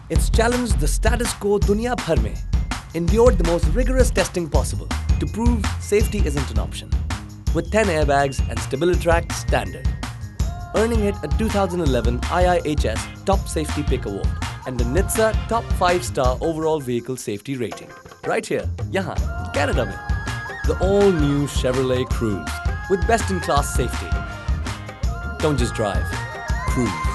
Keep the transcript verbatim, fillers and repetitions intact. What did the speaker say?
It's challenged the status quo दुनिया भर में, endured the most rigorous testing possible to prove safety isn't an option, with ten airbags and StabiliTrak standard, earning it a two thousand eleven I I H S Top Safety Pick Award and the N H T S A Top five star Overall Vehicle Safety Rating. Right here, यहाँ, Canada में. The all-new Chevrolet Cruze with best-in-class safety. Don't just drive, cruise.